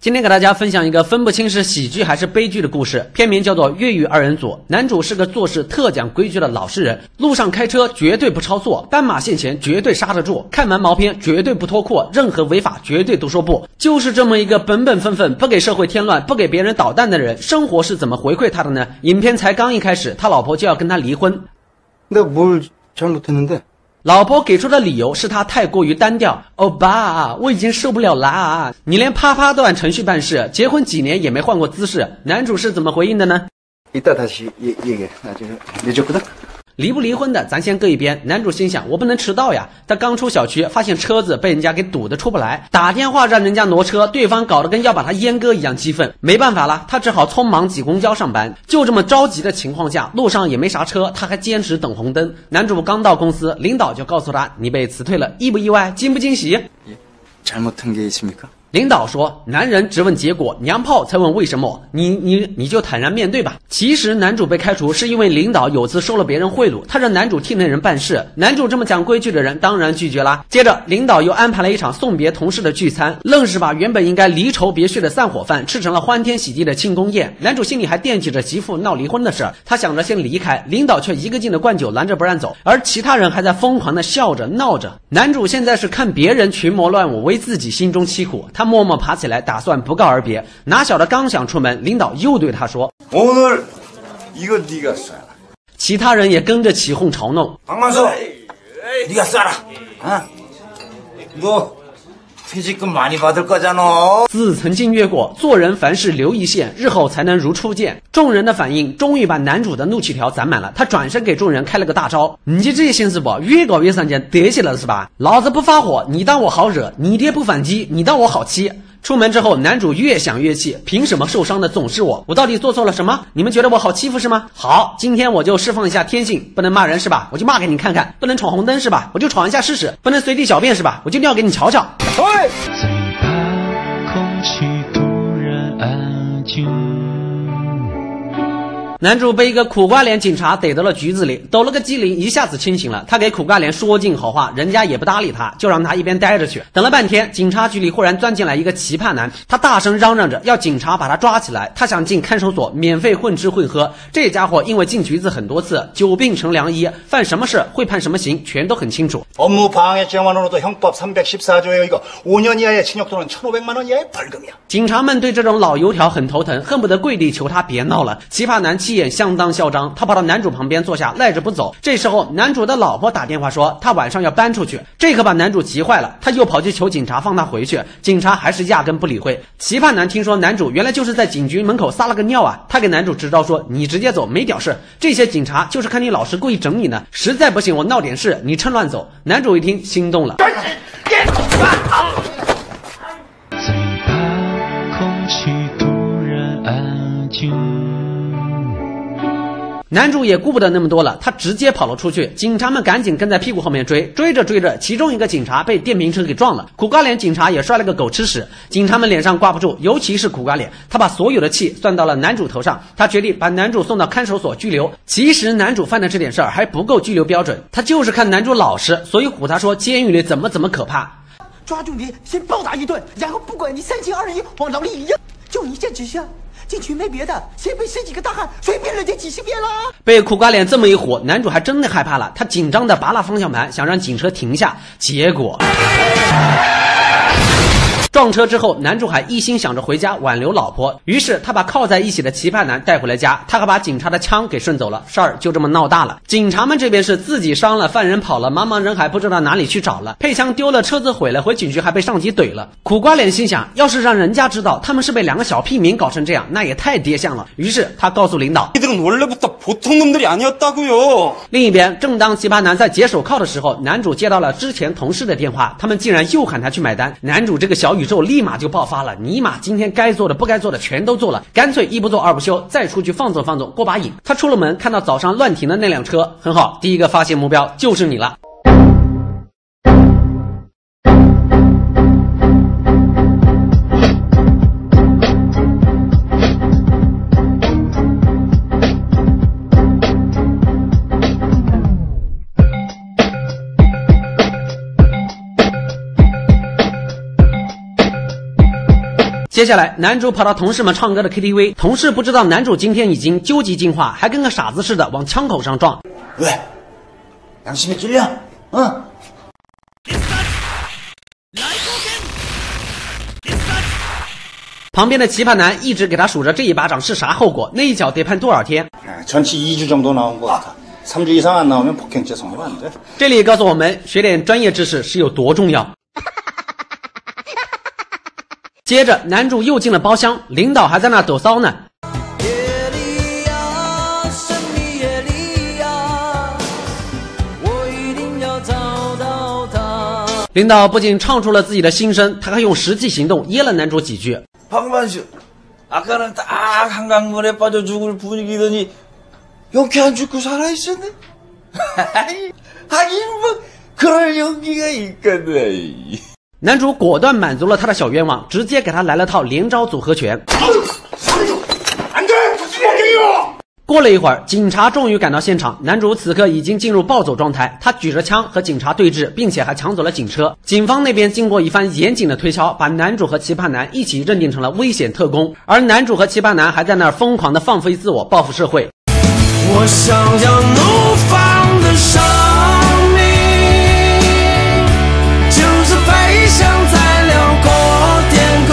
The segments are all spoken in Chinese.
今天给大家分享一个分不清是喜剧还是悲剧的故事，片名叫做《越狱二人组》。男主是个做事特讲规矩的老实人，路上开车绝对不超速，斑马线前绝对刹得住，看完毛片绝对不脱裤，任何违法绝对都说不。就是这么一个本本分分、不给社会添乱、不给别人捣蛋的人，生活是怎么回馈他的呢？影片才刚一开始，他老婆就要跟他离婚。 내가뭘잘못했는데 老婆给出的理由是他太过于单调。欧巴，我已经受不了啦！你连啪啪都按程序办事，结婚几年也没换过姿势。男主是怎么回应的呢？ 이따 다시 얘기해. 나 지금 늦었거든. 离不离婚的咱先搁一边。男主心想，我不能迟到呀。他刚出小区，发现车子被人家给堵得出不来，打电话让人家挪车，对方搞得跟要把他阉割一样激愤。没办法了，他只好匆忙挤公交上班。就这么着急的情况下，路上也没啥车，他还坚持等红灯。男主刚到公司，领导就告诉他，你被辞退了，意不意外，惊不惊喜？ 잘못한 게 있습니까? 领导说，男人只问结果，娘炮才问为什么，你就坦然面对吧。其实男主被开除是因为领导有次收了别人贿赂，他让男主替那人办事。男主这么讲规矩的人当然拒绝啦。接着领导又安排了一场送别同事的聚餐，愣是把原本应该离愁别绪的散伙饭吃成了欢天喜地的庆功宴。男主心里还惦记着媳妇闹离婚的事儿，他想着先离开，领导却一个劲的灌酒拦着不让走，而其他人还在疯狂的笑着闹着。男主现在是看别人群魔乱舞，为自己心中凄苦。他默默爬起来，打算不告而别。哪晓得刚想出门，领导又对他说：“ 오늘 이거 네가 쏴라。” 其他人也跟着起哄嘲弄。 박만수, 네가 쏴라. 아, 너 퇴직금 많이 받을 거잖아. 字曾经越过，做人凡事留一线，日后才能如初见。众人的反应终于把男主的怒气条攒满了，他转身给众人开了个大招：“你这心思不越搞越上劲，得起了是吧？老子不发火，你当我好惹；你爹不反击，你当我好欺。” 出门之后，男主越想越气，凭什么受伤的总是我？我到底做错了什么？你们觉得我好欺负是吗？好，今天我就释放一下天性，不能骂人是吧？我就骂给你看看；不能闯红灯是吧？我就闯一下试试；不能随地小便是吧？我就尿给你瞧瞧。 喂！ 最怕空气突然安静。 男主被一个苦瓜脸警察逮到了局子里，抖了个机灵，一下子清醒了。他给苦瓜脸说尽好话，人家也不搭理他，就让他一边待着去。等了半天，警察局里忽然钻进来一个奇葩男，他大声嚷嚷着要警察把他抓起来。他想进看守所免费混吃混喝。这家伙因为进局子很多次，久病成良医，犯什么事会判什么刑，全都很清楚。 업무방해죄만으로도 형법 314조에 이거 5년 이하의 징역 또는 1,500만 원 이하의 벌금이야. 警察们对这种老油条很头疼，恨不得跪地求他别闹了。奇葩男气焰相当嚣张，他跑到男主旁边坐下，赖着不走。这时候，男主的老婆打电话说，他晚上要搬出去，这可把男主急坏了。他又跑去求警察放他回去，警察还是压根不理会。奇葩男听说男主原来就是在警局门口撒了个尿啊，他给男主支招说，你直接走，没屌事。这些警察就是看你老实故意整你呢，实在不行我闹点事，你趁乱走。男主一听心动了。 最怕空气突然安静。 男主也顾不得那么多了，他直接跑了出去。警察们赶紧跟在屁股后面追，追着追着，其中一个警察被电瓶车给撞了，苦瓜脸警察也摔了个狗吃屎。警察们脸上挂不住，尤其是苦瓜脸，他把所有的气算到了男主头上。他决定把男主送到看守所拘留。其实男主犯的这点事儿还不够拘留标准，他就是看男主老实，所以唬他说监狱里怎么可怕。 抓住你，先暴打一顿，然后不管你3心2意往牢里一扔，就一箭之下。进去没别的，先被10几个大汉随便扔这几十遍啦。 被苦瓜脸这么一唬，男主还真的害怕了，他紧张的拔了方向盘，想让警车停下，结果。 撞车之后，男主还一心想着回家挽留老婆，于是他把靠在一起的奇葩男带回了家，他还把警察的枪给顺走了，事儿就这么闹大了。警察们这边是自己伤了，犯人跑了，茫茫人海不知道哪里去找了，配枪丢了，车子毁了，回警局还被上级怼了。苦瓜脸心想，要是让人家知道他们是被2个小屁民搞成这样，那也太跌相了。于是他告诉领导， 이들은 원래부터 보통 놈들이 아니었다고요. 另一边，正当奇葩男在解手铐的时候，男主接到了之前同事的电话，他们竟然又喊他去买单。男主这个小宇宙立马就爆发了，尼玛，今天该做的不该做的全都做了，干脆一不做二不休，再出去放纵放纵，过把瘾。他出了门，看到早上乱停的那辆车，很好，第一个发现目标就是你了。 接下来，男主跑到同事们唱歌的 KTV， 同事不知道男主今天已经究极进化，还跟个傻子似的往枪口上撞。 왜? 양심이 찔려? 어? 旁边的奇葩男一直给他数着这一巴掌是啥后果，那一脚得判多少天。 전치 2주 정도 나온 것 같아. 3주 이상 안 나오면 폭행죄 성립 안 돼. 这里告诉我们，学点专业知识是有多重要。接着，男主又进了包厢，领导还在那抖骚呢。领导不仅唱出了自己的心声，他还用实际行动噎了男主几句。 방만수 아까는 딱 한강물에 빠져 죽을 분위기더니 이렇게 안 죽고 살아있었네. 하긴 뭐 그럴 용기가 있겠네. 男主果断满足了他的小愿望，直接给他来了套连招组合拳。 안 돼! 폭행이요! 过了一会儿，警察终于赶到现场。男主此刻已经进入暴走状态，他举着枪和警察对峙，并且还抢走了警车。警方那边经过一番严谨的推敲，把男主和奇葩男一起认定成了危险特工，而男主和奇葩男还在那儿疯狂的放飞自我，报复社会。 我想要怒放的生命，就是飞翔在辽阔天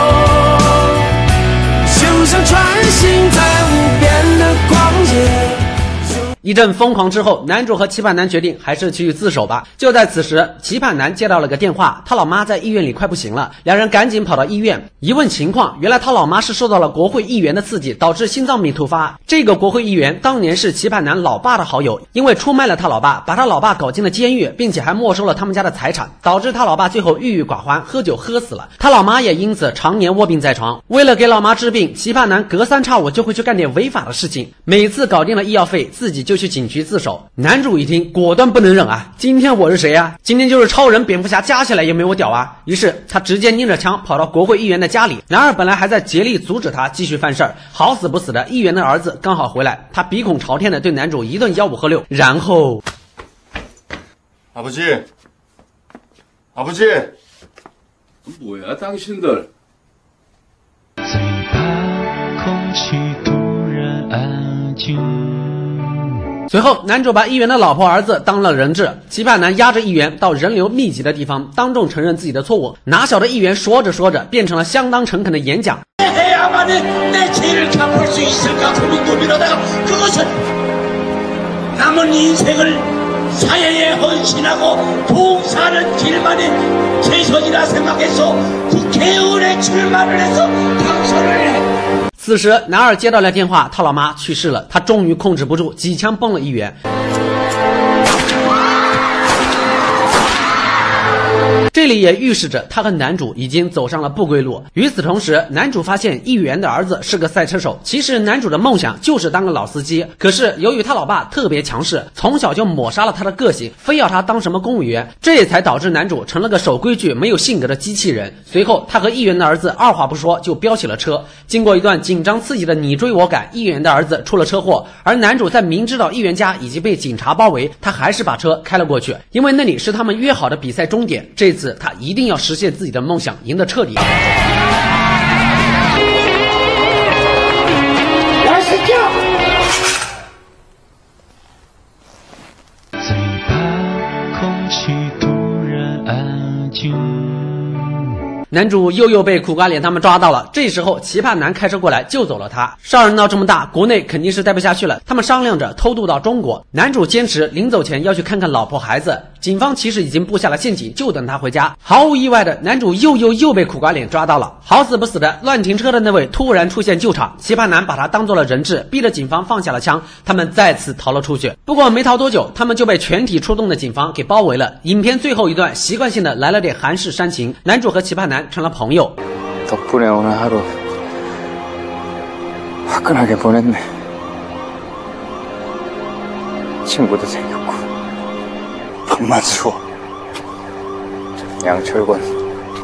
空，就像穿行在无边的旷野。 一阵疯狂之后，男主和奇葩男决定还是去自首吧。就在此时，奇葩男接到了个电话，他老妈在医院里快不行了，两人赶紧跑到医院，一问情况，原来他老妈是受到了国会议员的刺激，导致心脏病突发。这个国会议员当年是奇葩男老爸的好友，因为出卖了他老爸，把他老爸搞进了监狱，并且还没收了他们家的财产，导致他老爸最后郁郁寡欢，喝酒喝死了。他老妈也因此常年卧病在床。为了给老妈治病，奇葩男隔三差五就会去干点违法的事情，每次搞定了医药费，自己就去警局自首。男主一听，果断不能忍啊！今天我是谁啊？今天就是超人、蝙蝠侠加起来也没我屌啊！于是他直接拎着枪跑到国会议员的家里。然而本来还在竭力阻止他继续犯事儿，好死不死的议员的儿子刚好回来，他鼻孔朝天的对男主一顿吆五喝六，然后 아버지. 아버지. 뭐야 당신들? 最怕空气突然安静。 随后，男主把议员的老婆儿子当了人质，奇葩男押着议员到人流密集的地方，当众承认自己的错误。哪晓得议员说着说着，变成了相当诚恳的演讲。 해야만이 내 죄를 갚을 수 있을까 고민고민하다가 그것은 남은 인생을 사회에 헌신하고 봉사하는 길만이 최선이라 생각해서 국회의원에 출마를 해서 당선을 해. 此时，男二接到了电话，他老妈去世了，他终于控制不住，几枪崩了议员。这里也预示着他和男主已经走上了不归路。与此同时，男主发现议员的儿子是个赛车手，其实男主的梦想就是当个老司机。可是由于他老爸特别强势，从小就抹杀了他的个性，非要他当什么公务员，这才导致男主成了个守规矩、没有性格的机器人。随后，他和议员的儿子二话不说就飙起了车。经过一段紧张刺激的你追我赶，议员的儿子出了车祸，而男主在明知道议员家已经被警察包围，他还是把车开了过去，因为那里是他们约好的比赛终点。这次他一定要实现自己的梦想，赢得彻底。 最怕空气突然安静。 男主又被苦瓜脸他们抓到了，这时候奇葩男开车过来救走了他。少人闹这么大，国内肯定是待不下去了，他们商量着偷渡到中国。男主坚持临走前要去看看老婆孩子，警方其实已经布下了陷阱，就等他回家。毫无意外的，男主又被苦瓜脸抓到了。好死不死的，乱停车的那位突然出现救场，奇葩男把他当做了人质，逼着警方放下了枪，他们再次逃了出去。不过没逃多久，他们就被全体出动的警方给包围了。影片最后一段习惯性的来了点韩式煽情，男主和奇葩男成了朋友。 덕분에 오늘 하루 화끈하게 보냈네. 친구도 생겼고 박만수. 양철권.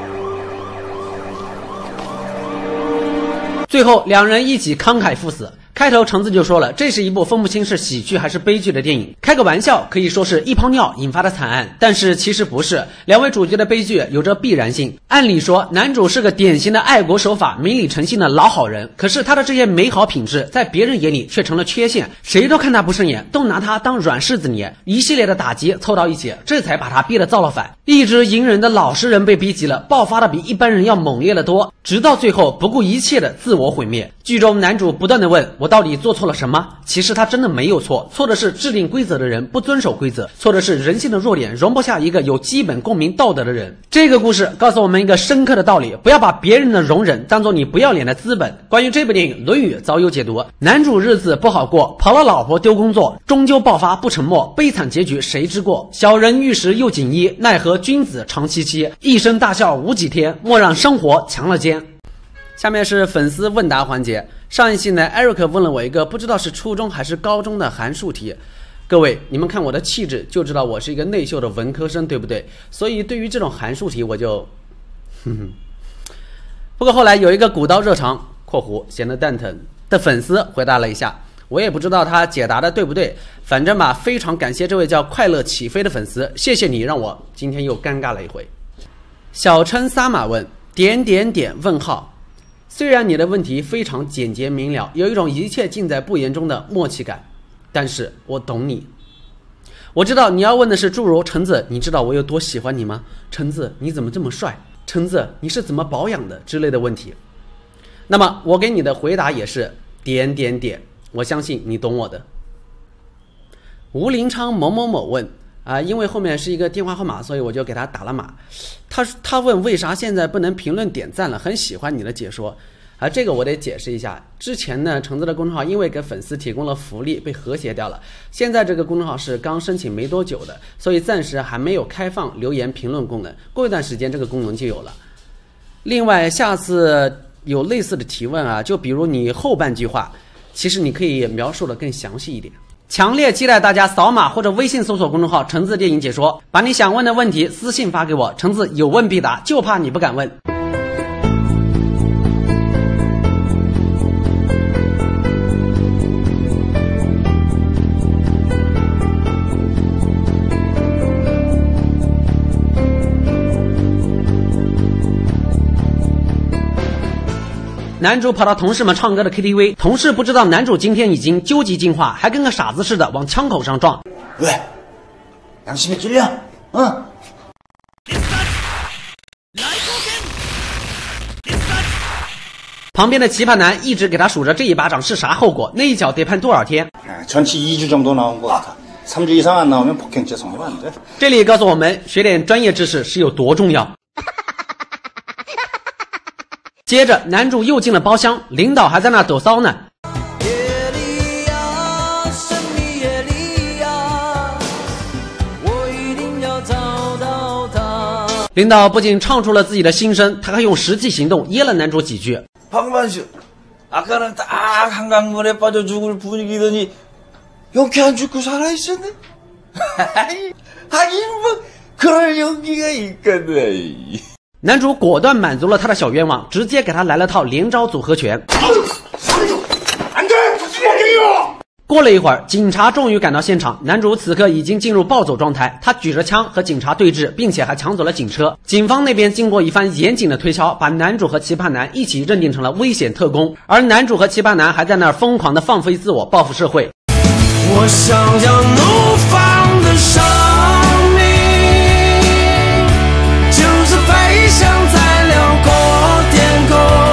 最后，两人一起慷慨赴死。 开头橙子就说了，这是一部分不清是喜剧还是悲剧的电影。开个玩笑，可以说是一泡尿引发的惨案，但是其实不是。两位主角的悲剧有着必然性。按理说，男主是个典型的爱国守法、明理诚信的老好人，可是他的这些美好品质，在别人眼里却成了缺陷，谁都看他不顺眼，都拿他当软柿子捏。一系列的打击凑到一起，这才把他逼得造了反。一直隐忍的老实人被逼急了，爆发的比一般人要猛烈得多，直到最后不顾一切的自我毁灭。剧中男主不断的问，我到底做错了什么？其实他真的没有错，错的是制定规则的人不遵守规则，错的是人性的弱点容不下一个有基本公民道德的人。这个故事告诉我们一个深刻的道理，不要把别人的容忍当做你不要脸的资本。关于这部电影，《论语》早有解读，男主日子不好过，跑了老婆丢工作，终究爆发不沉默，悲惨结局谁之过？小人遇时又锦衣，奈何君子长戚戚，一声大笑无几天，莫让生活强了肩。下面是粉丝问答环节。上一期呢 Eric 问了我一个不知道是初中还是高中的函数题，各位你们看我的气质就知道我是一个内秀的文科生，对不对？所以对于这种函数题我就不过后来有一个古刀热肠括弧闲得蛋疼的粉丝回答了一下，我也不知道他解答的对不对，反正吧，非常感谢这位叫快乐起飞的粉丝，谢谢你让我今天又尴尬了一回。小称撒马问问号，虽然你的问题非常简洁明了，有一种一切尽在不言中的默契感，但是我懂你。我知道你要问的是诸如橙子你知道我有多喜欢你吗？橙子你怎么这么帅？橙子你是怎么保养的之类的问题。那么我给你的回答也是我相信你懂我的。吴林昌某某某问因为后面是一个电话号码，所以我就给他打了码。他问为啥现在不能评论点赞了，很喜欢你的解说这个我得解释一下。之前呢，橙子的公众号因为给粉丝提供了福利被和谐掉了，现在这个公众号是刚申请没多久的，所以暂时还没有开放留言评论功能，过一段时间这个功能就有了。另外下次有类似的提问就比如你后半句话其实你可以描述的更详细一点。强烈期待大家扫码或者微信搜索公众号橙子电影解说，把你想问的问题私信发给我，橙子有问必答，就怕你不敢问。男主跑到同事们唱歌的 KTV， 同事不知道男主今天已经究极进化，还跟个傻子似的往枪口上撞。 喂，양심에 찔려? 응? 旁边的奇葩男一直给他数着这一巴掌是啥后果，那一脚得判多少天。 전치 2주 정도 나온 것 같아. 3주 이상 안 나오면 폭행죄 성립 안 돼. 这里告诉我们学点专业知识是有多重要。接着男主又进了包厢，领导还在那抖骚呢。领导不仅唱出了自己的心声，他还用实际行动噎了男主几句。 방만수, 아까는 딱 한강물에 빠져 죽을 분위기더니 이렇게 안 죽고 살아있었네? 하긴 뭐 그럴 용기가 있겠네. 男主果断满足了他的小愿望，直接给他来了套连招组合拳。过了一会儿，警察终于赶到现场，男主此刻已经进入暴走状态，他举着枪和警察对峙，并且还抢走了警车。警方那边经过一番严谨的推敲，把男主和奇葩男一起认定成了危险特工，而男主和奇葩男还在那儿疯狂的放飞自我，报复社会。 我想要怒放的生命，就是飞翔在辽阔天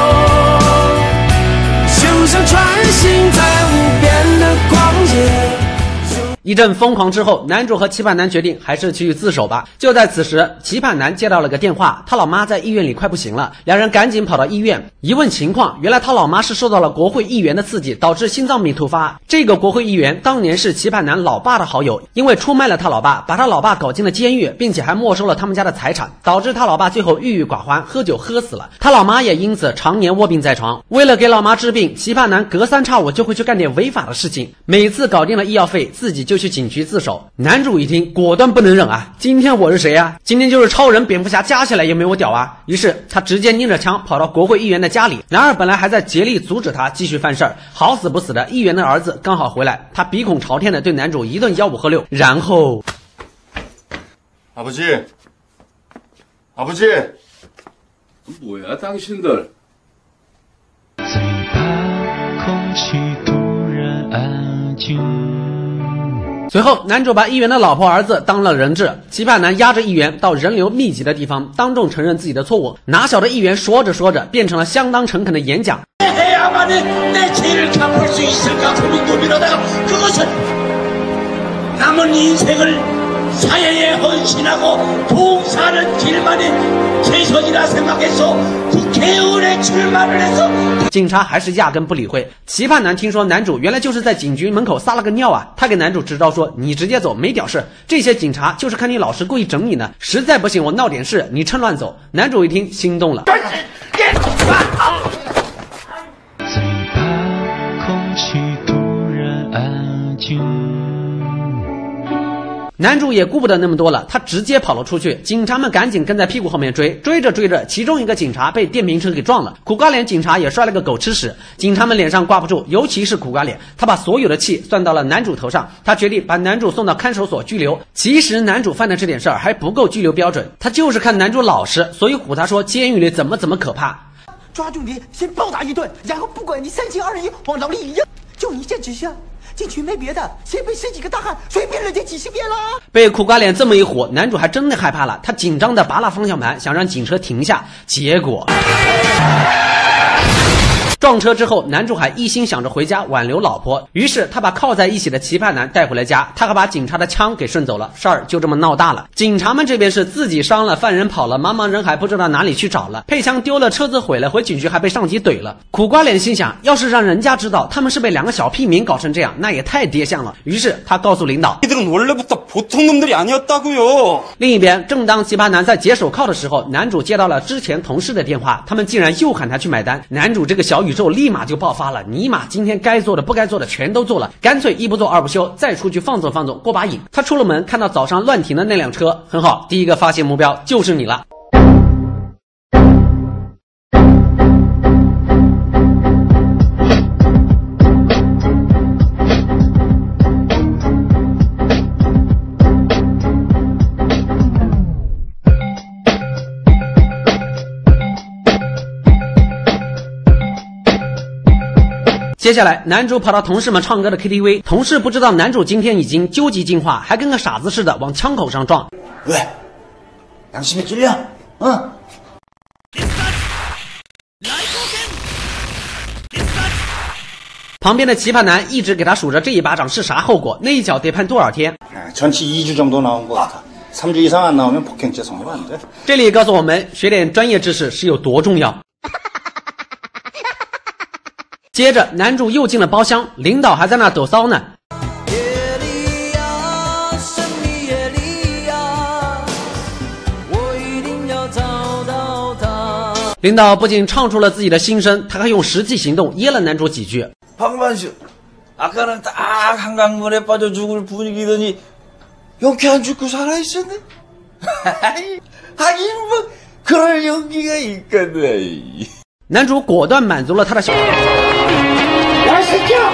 空，就像穿行在无边的旷野。 一阵疯狂之后，男主和奇葩男决定还是去自首吧。就在此时，奇葩男接到了个电话，他老妈在医院里快不行了，两人赶紧跑到医院，一问情况，原来他老妈是受到了国会议员的刺激，导致心脏病突发。这个国会议员当年是奇葩男老爸的好友，因为出卖了他老爸，把他老爸搞进了监狱，并且还没收了他们家的财产，导致他老爸最后郁郁寡欢，喝酒喝死了。他老妈也因此常年卧病在床。为了给老妈治病，奇葩男隔三差五就会去干点违法的事情，每次搞定了医药费，自己就就去警局自首。男主一听，果断不能忍啊！今天我是谁啊？今天就是超人、蝙蝠侠加起来也没我屌啊！于是他直接拎着枪跑到国会议员的家里。然而本来还在竭力阻止他继续犯事儿，好死不死的议员的儿子刚好回来，他鼻孔朝天的对男主一顿吆五喝六，然后 아버지, 아버지. 뭐야, 당신들? 最怕空气突然安静。 随后，男主把议员的老婆儿子当了人质，期盼男押着议员到人流密集的地方，当众承认自己的错误。哪晓得议员说着说着，变成了相当诚恳的演讲。 해야만이 내 죄를 갚을 수 있을까 고민고민하다가 그것은 남은 인생을 사회에 헌신하고 봉사하는 길만이 최선이라 생각해서 국회의원에 출마를 해서 警察还是压根不理会。期盼男听说男主原来就是在警局门口撒了个尿啊，他给男主支招说：“你直接走，没屌事。这些警察就是看你老实故意整你呢，实在不行我闹点事，你趁乱走。”男主一听心动了。 最怕空气突然安静。 男主也顾不得那么多了，他直接跑了出去。警察们赶紧跟在屁股后面追，追着追着，其中一个警察被电瓶车给撞了，苦瓜脸警察也摔了个狗吃屎。警察们脸上挂不住，尤其是苦瓜脸，他把所有的气算到了男主头上，他决定把男主送到看守所拘留。其实男主犯的这点事儿还不够拘留标准，他就是看男主老实，所以唬他说监狱里怎么可怕。 抓住你，先暴打一顿，然后不管你3心2意往牢里一扔，就一箭之下，进去没别的，先被10几个大汉随便了这几十遍啦。 被苦瓜脸这么一唬，男主还真的害怕了，他紧张的拔了方向盘，想让警车停下，结果 撞车之后，男主还一心想着回家挽留老婆，于是他把靠在一起的期盼男带回了家，他还把警察的枪给顺走了，事儿就这么闹大了。警察们这边是自己伤了，犯人跑了，茫茫人海不知道哪里去找了，配枪丢了，车子毁了，回警局还被上级怼了。苦瓜脸心想，要是让人家知道他们是被2个小屁民搞成这样，那也太跌相了。于是他告诉领导， 이들은 원래부터 보통 놈들이 아니었다고요. 另一边，正当奇葩男在解手铐的时候，男主接到了之前同事的电话，他们竟然又喊他去买单。男主这个小宇宙立马就爆发了，尼玛，今天该做的不该做的全都做了，干脆一不做二不休，再出去放纵放纵，过把瘾。他出了门，看到早上乱停的那辆车，很好，第一个发现目标就是你了。 接下来，男主跑到同事们唱歌的 KTV， 同事不知道男主今天已经究极进化，还跟个傻子似的往枪口上撞。 왜? 양심이 찔려? 어? 旁边的奇葩男一直给他数着这一巴掌是啥后果，那一脚得判多少天。 전치 2주 정도 나온 것 같아. 3주 이상 안 나오면 폭행죄 성립 안 돼. 这里告诉我们，学点专业知识是有多重要。接着，男主又进了包厢，领导还在那抖骚呢。 领导不仅唱出了自己的心声，他还用实际行动噎了男主几句。 박만수, 아까는 딱 한강물에 빠져 죽을 분위기더니 이렇게 안 죽고 살아있었네? 하긴 뭐 그럴 용기가 있겠네. 男主果断满足了他的小。 야, 새끼야!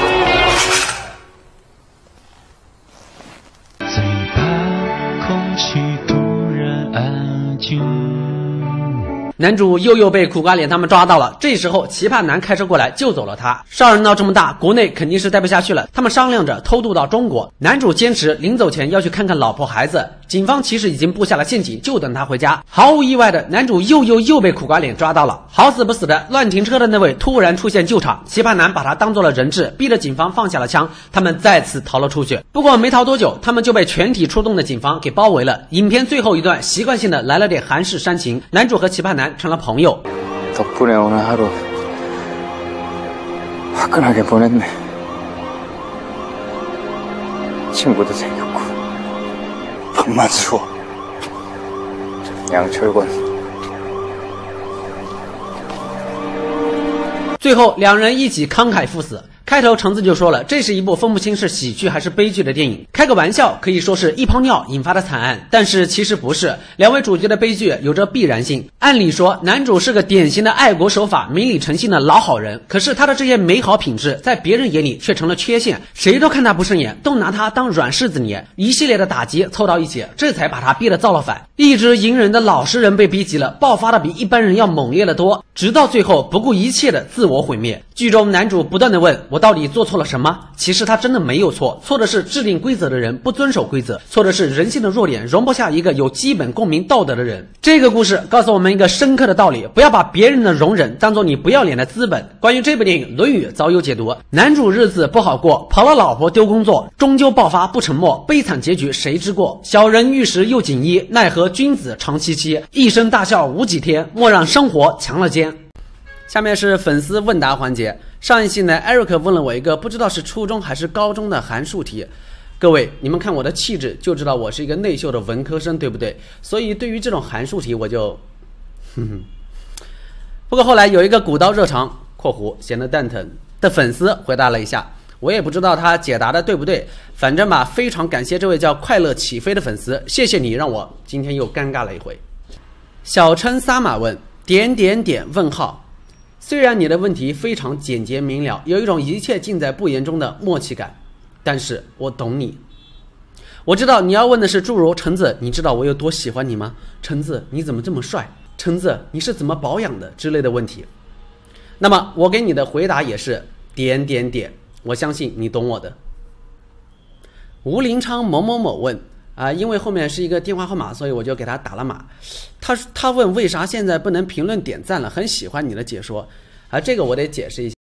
最怕空气突然安静。 男主又被苦瓜脸他们抓到了，这时候奇葩男开车过来救走了他。事儿闹这么大，国内肯定是待不下去了，他们商量着偷渡到中国。男主坚持临走前要去看看老婆孩子，警方其实已经布下了陷阱，就等他回家。毫无意外的，男主又被苦瓜脸抓到了，好死不死的乱停车的那位突然出现救场，奇葩男把他当做了人质，逼着警方放下了枪，他们再次逃了出去。不过没逃多久，他们就被全体出动的警方给包围了。影片最后一段习惯性的来了点韩式煽情，男主和奇葩男成了朋友。 덕분에 오늘 하루 화끈하게 보냈네. 친구도 생겼고. 박만수. 양철권. 最后，两人一起慷慨赴死。 开头橙子就说了，这是一部分不清是喜剧还是悲剧的电影。开个玩笑，可以说是一泡尿引发的惨案，但是其实不是，两位主角的悲剧有着必然性。按理说，男主是个典型的爱国守法、明理诚信的老好人，可是他的这些美好品质，在别人眼里却成了缺陷，谁都看他不顺眼，都拿他当软柿子捏。一系列的打击凑到一起，这才把他逼得造了反。一直隐忍的老实人被逼急了，爆发的比一般人要猛烈得多，直到最后不顾一切的自我毁灭。剧中男主不断的问，我到底做错了什么？其实他真的没有错，错的是制定规则的人不遵守规则，错的是人性的弱点容不下一个有基本公民道德的人。这个故事告诉我们一个深刻的道理，不要把别人的容忍当做你不要脸的资本。关于这部电影，《论语》早有解读，男主日子不好过，跑了老婆丢工作，终究爆发不沉默，悲惨结局谁知过？小人遇时又锦衣，奈何君子长戚戚，一生大笑无几天，莫让生活强了肩。下面是粉丝问答环节。上一期呢 Eric 问了我一个不知道是初中还是高中的函数题，各位你们看我的气质就知道我是一个内秀的文科生，对不对？所以对于这种函数题我就不过后来有一个古刀热肠括弧显得蛋疼的粉丝回答了一下，我也不知道他解答的对不对，反正吧，非常感谢这位叫快乐起飞的粉丝，谢谢你让我今天又尴尬了一回。小称撒马问问号，虽然你的问题非常简洁明了，有一种一切尽在不言中的默契感，但是我懂你。我知道你要问的是诸如橙子你知道我有多喜欢你吗？橙子你怎么这么帅？橙子你是怎么保养的之类的问题。那么我给你的回答也是我相信你懂我的。吴林昌某某某问因为后面是一个电话号码，所以我就给他打了码。他问为啥现在不能评论点赞了，很喜欢你的解说这个我得解释一下。